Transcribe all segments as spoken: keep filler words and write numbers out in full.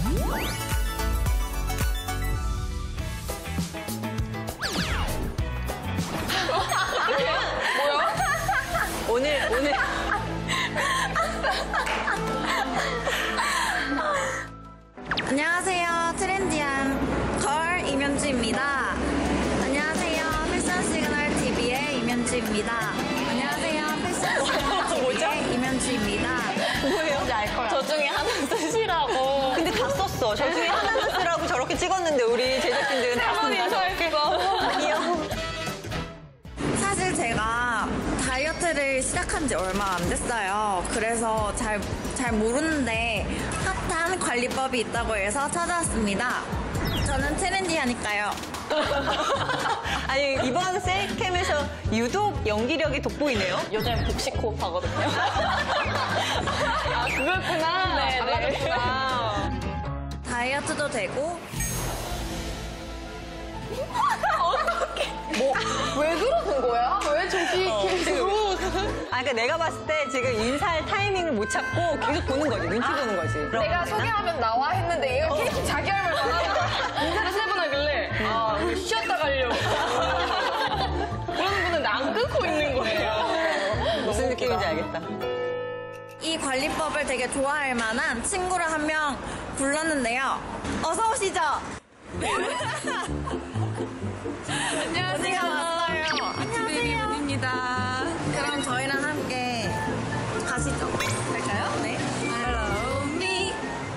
뭐야? 오늘 오늘 안녕하세요. 트렌디한 걸 이면주입니다. 안녕하세요. 패션 시그널 티비의 이면주입니다. 안녕하세요. 패션 시그널 티비의 이면주입니다. 뭐예요? 뭔지 알 거야. 저 중에 하나 쓰시라고. 근데 다 썼어. 저 중에 하나만 쓰라고 저렇게 찍었는데 우리 제작진들은 다 한번 인사할게요. 귀여워. 사실 제가 다이어트를 시작한 지 얼마 안 됐어요. 그래서 잘, 잘 모르는데 핫한 관리법이 있다고 해서 찾아왔습니다. 저는 트렌디하니까요. 아니 이번 셀캠에서 유독 연기력이 돋보이네요. 요즘 복식 호흡하거든요. 아, 그거였구나. 네, 달라졌구나. 다이어트도 되고 어떡해. 뭐, 왜 그러는 거야? 왜 저기 어, 계속. 아, 그러니까 내가 봤을 때 지금 인사할 타이밍을 못 찾고 계속 보는 거지. 눈치 아, 보는 거지. 내가 소개하면 나와 했는데 얘가 계속 자기 할 말만 하는 거야. 인사를 세 번 하길래 아, 우리 쉬었다 가려고. 그러는 분은 안 끊고 있는 거예요. 무슨 느낌인지 알겠다. 이 관리법을 되게 좋아할 만한 친구를 한 명 불렀는데요. 어서 오시죠. 안녕하세요. 안녕하세요. 문입니다. 그럼 저희랑 함께 가시죠. 갈까요? 네. Hello me.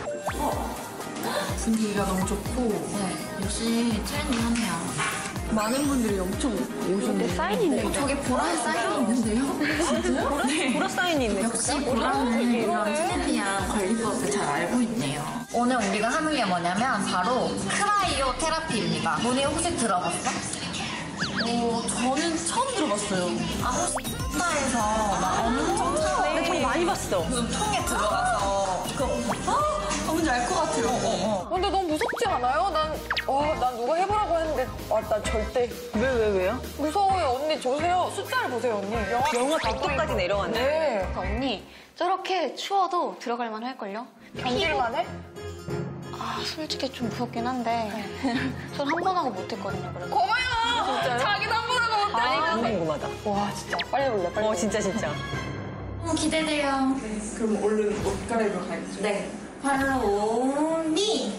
분위기가 너무 좋고 네, 역시 트렌디하네요. 많은 분들이 엄청 오셨는데 사인이 있네요. 저게 보라에 사인이 있는데요? 진짜요? 보라, 네. 보라 사인이 있네. 역시 보라는 이런 트렌디한 관리법을 잘 알고 있네요. 오늘 우리가 하는 게 뭐냐면 바로 크라이오 테라피입니다. 문희 혹시 들어봤어? 어, 저는 처음 들어봤어요. 아, 혹시 인스타에서 막 엄청 나 좀 많이 봤어. 무슨 통에 들어가서 그거 어? 뭔지 알 것 같아요. 어, 어. 근데 너무 무섭지 않아요? 난, 와, 난 누가 해보라고 했는데, 아, 난 절대. 왜, 왜, 왜요? 무서워요. 언니, 보세요. 숫자를 보세요, 언니. 영화, 영하 백 도까지 내려갔네. 네. 언니 저렇게 추워도 들어갈만 할걸요? 견딜만 해? 아 솔직히 좀 무섭긴 한데 전 한 번 하고 못했거든요. 그래서 거봐요! 진짜요? 자기도 한 번 하고 못하니까. 너무 궁금하다. 와, 진짜. 빨리 볼래, 빨리. 어, 진짜, 진짜. 너무 기대돼요. 그럼 얼른 옷 갈아입으러 가야겠죠? 네. 바로 미!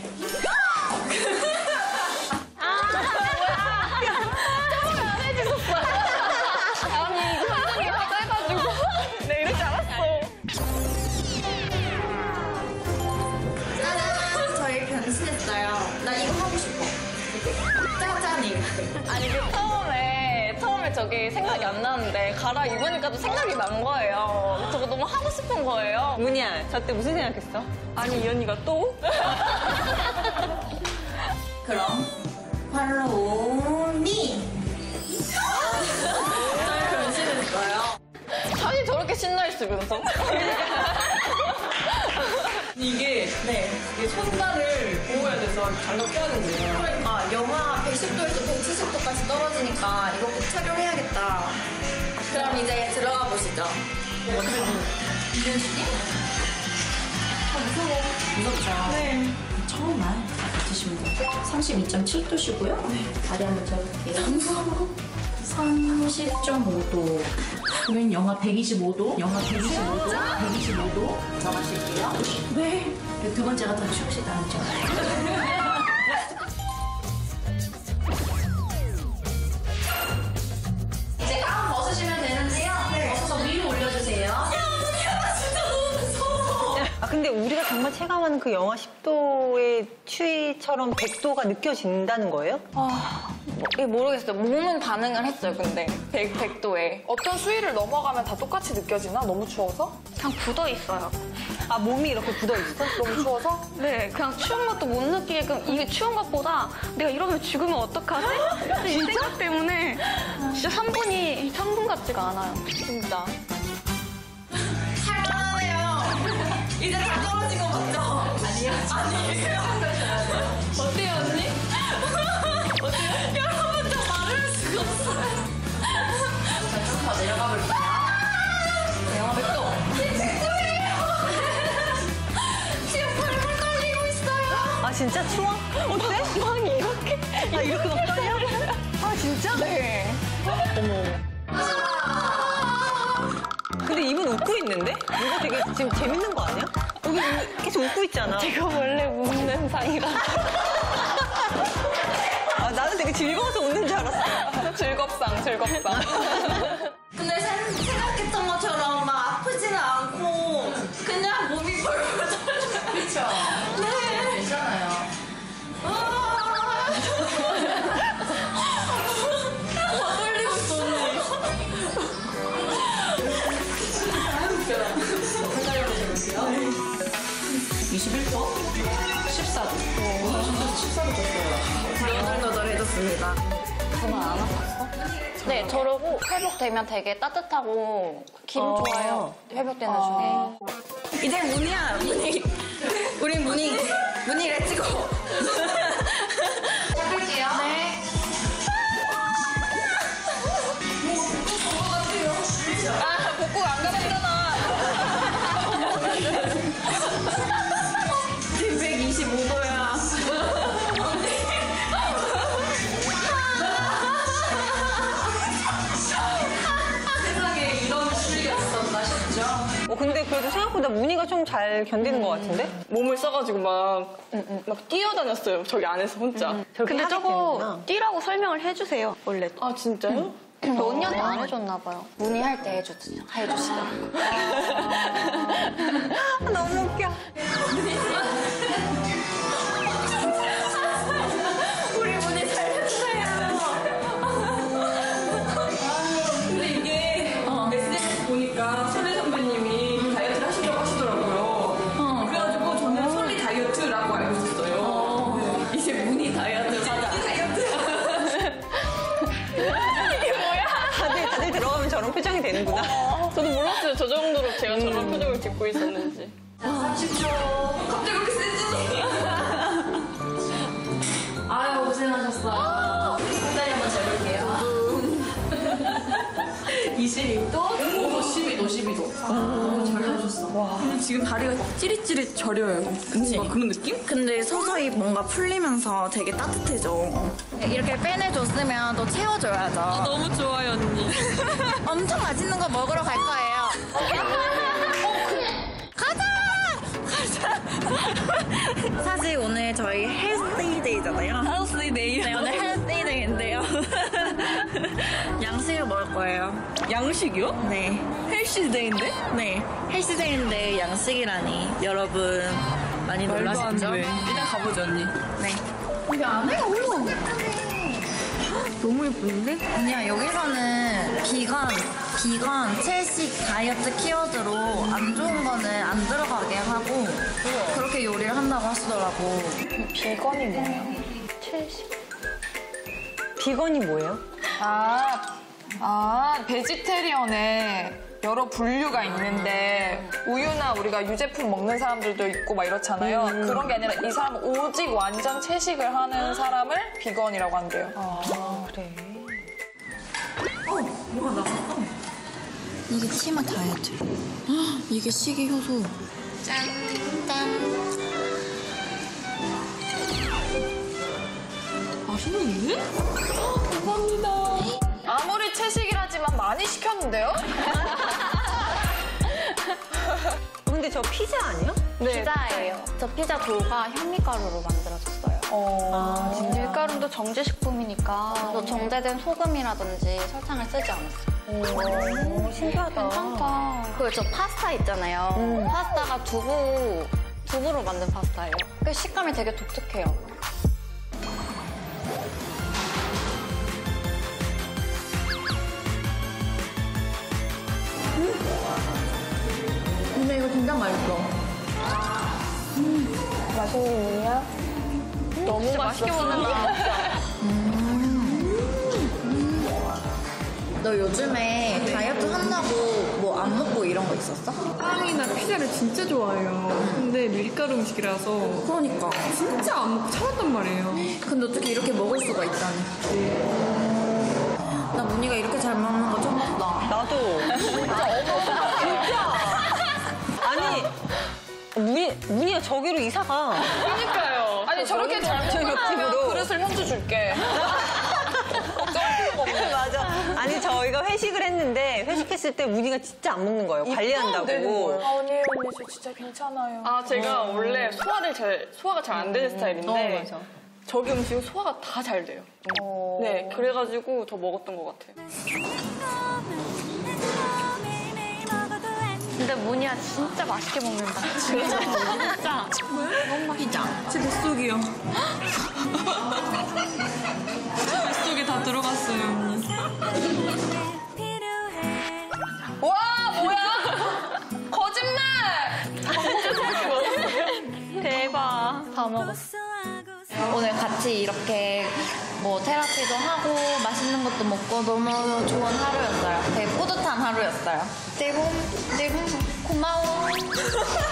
아니, 이거 표정이 화해가지고. 네, 이럴 줄 알았어. 짜잔! 저희 변신했어요. 나 이거 하고 싶어. 짜잔이. 아니, 그 처음에, 처음에 저기 생각이 안 나는데, 갈아입으니까 또 생각이 난 거예요. 저거 너무 하고 싶은 거예요. 문희야, 저 때 무슨 생각했어? 아니, 이 언니가 또? 그럼 바로 미! 저희 변신했어요. 사실 저렇게 신나 있으면서. 이게 네. 이게 손발을 보호해야 돼서 장갑 껴야 된대요. 아, 영하 백십 도에서 백칠십 도까지 떨어지니까 이거 꼭 착용해야겠다. 그럼 이제 들어가 보시죠. 이현수님? 아, 무서워. 무섭죠? 네. 처음만 드시면 돼요. 삼십이 점 칠 도시고요. 네. 다리 한번 접을게요. 무서워. 삼십 점 오 도. 그러면 영하 백이십오 도. 영하 백이십오 도. 백이십오 도. 들어가실게요. 네. 그리고 두 번째가 더 추우시다는 점. 이제 가운 벗으시면 되는데요. 벗어서 위로 올려주세요. 아, 근데 우리가 정말 체감하는 그 영하 십 도의 추위처럼 백 도가 느껴진다는 거예요? 아, 뭐, 모르겠어요. 몸은 반응을 했어요, 근데. 백, 백 도에. 어떤 수위를 넘어가면 다 똑같이 느껴지나? 너무 추워서? 그냥 굳어 있어요. 아, 몸이 이렇게 굳어 있어? 너무 추워서? 네, 그냥 추운 것도 못 느끼게끔 이게 추운 것보다 내가 이러면 죽으면 어떡하지? 이 생각 때문에 진짜 삼 분이 삼 분 같지가 않아요. 진짜. 살만하네요. 이제 다 떨어진 거 맞죠? 아니요. 아니에요. 어때요, 언니? 어때요? 여러분, 저 말을 할 수가 없어요. 자, 좀 더 내려가 볼게요. 영하 백 도. 지금 팔팔 떨리고 있어요. 진짜 추워? 어때? 막 이렇게. 아, 이렇게 막 떨려? 아, 진짜? 네. 근데 입은 웃고 있는데? 이거 되게 지금 재밌는 거 아니야? 여기 계속 웃고 있잖아. 제가 원래 웃는 사이라. 아, 나는 되게 즐거워서 웃는 줄 알았어. 즐겁상, 즐겁상. 근데 생- 생각했던 것처럼 막 아프지는 않고 그냥 몸이 벌벌 떨려요. 그쵸? 네. 괜찮아요. 더 떨리고 있어, 언니. 이십일 도? 십사 도. 오, 십사 도 떴어요. 너덜너덜해졌습니다. 저는 안 아팠어? 네, 저러고 회복되면 되게 따뜻하고 기분 어. 좋아요. 회복되는 중에. 이제 문이야, 문이. 우리 문이, 문이를 찍어. 해볼게요. 네. 아, 복국 안 가봤잖아. 지금 백이십오 도야. 세상에 이런 추위가 있었나 싶죠? 어, 근데 그래도 생각보다 무늬가 좀 잘 견디는 것 같은데? 몸을 써가지고 막, 막 뛰어다녔어요. 저기 안에서 혼자. 저렇게 근데 하게 저거 되는구나. 뛰라고 설명을 해주세요, 원래. 아, 진짜요? 근데 언니한테 안 해줬나 봐요. 문의할 때 해주, 해주시더라고요. 아, 너무 웃겨. 우리 문이 살려주세요. 근데 이게 에스엔에스 보니까 솔리 선배님이 다이어트를 하시려고 하시더라고요. 그래가지고 저는 솔리 다이어트라고 알고 있었어요. 네. 이제 문이 다이어트 가자. 다들, 다들 들어가면 저런 표정이 되는구나. 저도 몰랐어요. 저 정도로 제가 저런 표정을 짓고 있었는지. 삼십 초. 갑자기 왜 이렇게 세지니? 아유, 고생하셨어. 한 한번 재볼게요. 이십이 도? 오, 십이 도, 십이 도. 오, 잘하셨어. 근데 지금 다리가 찌릿찌릿 저려요. 뭔가 그런 느낌? 근데 서서히 뭔가 풀리면서 되게 따뜻해져. 이렇게 빼내줬으면 또 채워줘야죠. 너무 좋아요, 언니. 엄청 맛있는 거 먹으러 갈 거예요. 가자! 가자! 사실 오늘 저희 헬스데이 데이잖아요. 헬스데이. 네, 오늘 헬스데이 데이인데요. 양식을 먹을 거예요. 양식이요? 네. 헬시데이인데? 네. 헬스데이인데 양식이라니. 여러분, 많이 놀라셨죠? 일단 가보죠, 언니. 네. 여기 안에가 올라오고 너무 예쁜데? 아니야, 여기서는 비건, 비건, 채식, 다이어트 키워드로 안 좋은 거는 안 들어가게 하고 그렇게 요리를 한다고 하시더라고. 비건이 뭐예요? 비건이 뭐예요? 아, 아, 베지테리언에 여러 분류가 있는데 우유나 우리가 유제품 먹는 사람들도 있고 막 이렇잖아요. 그런 게 아니라 이 사람은 오직 완전 채식을 하는 사람을 비건이라고 한대요. 아, 그래. 이게 치마 다이어트. 이게 식이 효소. 짠, 짠. 맛있는데? 아무리 채식이라지만 많이 시켰는데요? 근데 저 피자 아니야? 피자예요. 저 피자 도가 현미가루로 만들어졌어요. 아, 진짜. 밀가루도 정제식품이니까 그래서 정제된 소금이라든지 설탕을 쓰지 않았어요. 오, 신기하다. 괜찮다. 그 저 파스타 있잖아요. 파스타가 두부, 두부로 만든 파스타예요. 그 식감이 되게 독특해요. 근데 이거 진짜 맛있어. 맛있는 분이야? 너무 맛있게 먹는다. 너 요즘에 다이어트 한다고 뭐 안 먹고 이런 거 있었어? 빵이나 피자를 진짜 좋아해요. 근데 밀가루 음식이라서 그러니까. 진짜 안 먹고 참았단 말이에요. 근데 어떻게 이렇게 먹을 수가 있다니. 나 문희가 이렇게 잘 먹는 거 처음 봤다. 나도. 진짜. 아니, 문희, 문희가 저기로 이사가. 그러니까요. 아니 아니 저렇게 잘 저 먹으면 옆집으로. 그릇을 현주 줄게. 걱정할 필요가 없네. 맞아. 아니 저희가 회식을 했는데 회식했을 때 문희가 진짜 안 먹는 거예요. 관리한다고. 아니에요 언니 저 진짜 괜찮아요. 아, 제가 원래 소화를 잘, 소화가 잘 안 되는 스타일인데. 어, 맞아. 저기 음식은 소화가 다 잘 돼요. 네, 그래가지고 더 먹었던 것 같아요. 근데 문희야 진짜 맛있게 먹는다. 진짜. 진짜. 제 뱃속이요. 제 뱃속에 다 들어갔어요, 언니. 와 뭐야? 거짓말! 대박. 다 먹었어. 오늘 같이 이렇게 뭐 테라피도 하고 맛있는 것도 먹고 너무 좋은 하루였어요. 되게 뿌듯한 하루였어요. 띠봉, 띠봉, 고마워.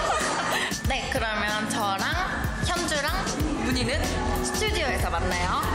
네, 그러면 저랑 현주랑 문희는 스튜디오에서 만나요.